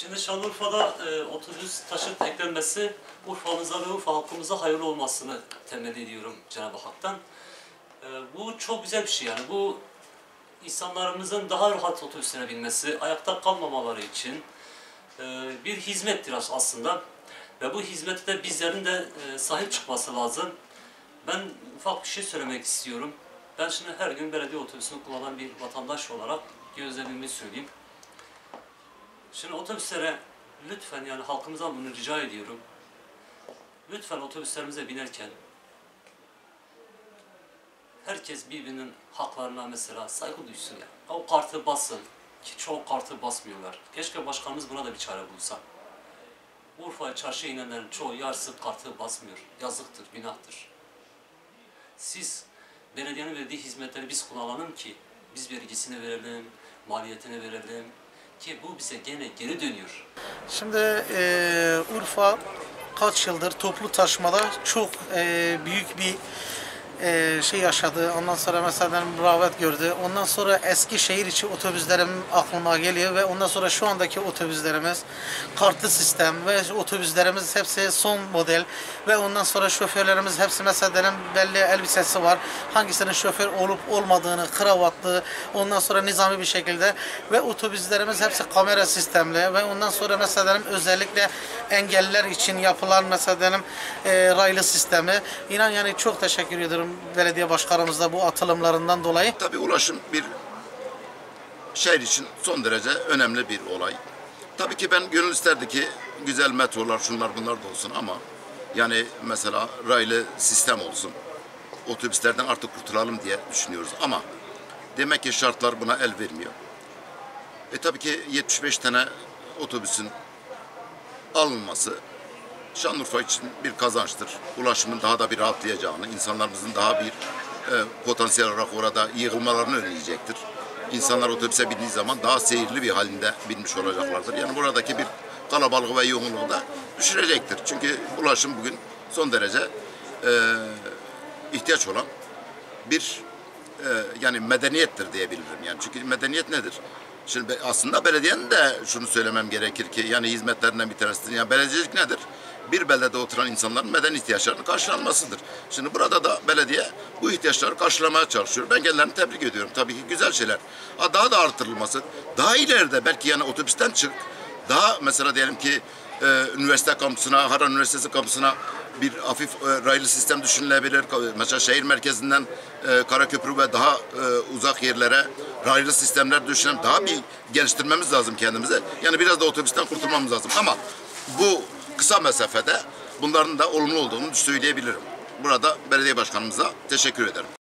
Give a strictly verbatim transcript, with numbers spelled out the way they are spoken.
Şimdi Şanlıurfa'da e, otobüs taşıt eklenmesi Urfa'mıza ve Urfa halkımıza hayırlı olmasını temenni ediyorum Cenab-ı Hak'tan. E, bu çok güzel bir şey yani. Bu insanlarımızın daha rahat otobüslere binmesi, ayakta kalmamaları için e, bir hizmettir aslında. Ve bu hizmete de bizlerin de e, sahip çıkması lazım. Ben ufak bir şey söylemek istiyorum. Ben şimdi her gün belediye otobüsünü kullanan bir vatandaş olarak gözlemimi söyleyeyim. Şimdi otobüslere lütfen, yani halkımızdan bunu rica ediyorum. Lütfen otobüslerimize binerken herkes birbirinin haklarına mesela saygı duysun ya. O kartı basın ki çoğu kartı basmıyorlar. Keşke başkanımız buna da bir çare bulsa. Urfa'ya çarşıya inenlerin çoğu yarısı kartı basmıyor. Yazıktır, günahtır. Siz belediyenin verdiği hizmetleri biz kullanalım ki biz vergisini verelim, maliyetini verelim ki bu bize gene geri dönüyor. Şimdi e, Urfa kaç yıldır toplu taşımada çok e, büyük bir e, şey yaşadı. Ondan sonra mesela rağbet gördü. Ondan sonra eski şehir içi otobüslerim aklıma geliyor ve ondan sonra şu andaki otobüslerimiz kartlı sistem ve otobüslerimiz hepsi son model ve ondan sonra şoförlerimiz hepsi mesela belli elbisesi var. Hangisinin şoför olup olmadığını, kravatlı, ondan sonra nizami bir şekilde ve otobüslerimiz hepsi kamera sistemli ve ondan sonra mesela özellikle engelliler için yapılan mesela e, raylı sistemi. İnan yani çok teşekkür ederim belediye başkanımızla bu atılımlarından dolayı. Tabii ulaşım bir şehir için son derece önemli bir olay. Tabii ki ben gönül isterdi ki güzel metrolar, şunlar bunlar da olsun ama yani mesela raylı sistem olsun. Otobüslerden artık kurtulalım diye düşünüyoruz ama demek ki şartlar buna el vermiyor. E tabii ki yetmiş beş tane otobüsün alınması Şanlıurfa için bir kazançtır. Ulaşımın daha da bir rahatlayacağını, insanlarımızın daha bir e, potansiyel olarak orada yığılmalarını önleyecektir. İnsanlar otobüse bindiği zaman daha seyirli bir halinde binmiş olacaklardır. Yani buradaki bir kalabalığı ve yoğunluğu da düşürecektir. Çünkü ulaşım bugün son derece e, ihtiyaç olan bir e, yani medeniyettir diyebilirim. Yani çünkü medeniyet nedir? Şimdi aslında belediyenin de şunu söylemem gerekir ki yani hizmetlerinden bir tanesidir. Yani belediyecilik nedir? Bir beldede oturan insanların medeni ihtiyaçlarının karşılanmasıdır. Şimdi burada da belediye bu ihtiyaçları karşılamaya çalışıyor. Ben kendilerini tebrik ediyorum. Tabii ki güzel şeyler. Daha da artırılması, daha ileride belki yani otobüsten çık, daha mesela diyelim ki e, üniversite kampüsüne, Harran Üniversitesi kampüsüne bir hafif e, raylı sistem düşünülebilir. Mesela şehir merkezinden e, Karaköprü ve daha e, uzak yerlere raylı sistemler düşünelim. Daha bir geliştirmemiz lazım kendimize. Yani biraz da otobüsten kurtulmamız lazım. Ama bu kısa mesafede bunların da olumlu olduğunu söyleyebilirim. Burada belediye başkanımıza teşekkür ederim.